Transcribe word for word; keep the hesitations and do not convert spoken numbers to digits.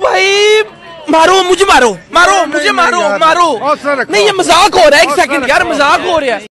भाई मारो मुझे, मारो मारो मुझे, मारो मारो। नहीं ये मजाक हो रहा है, एक सेकंड यार, मजाक हो रहा है।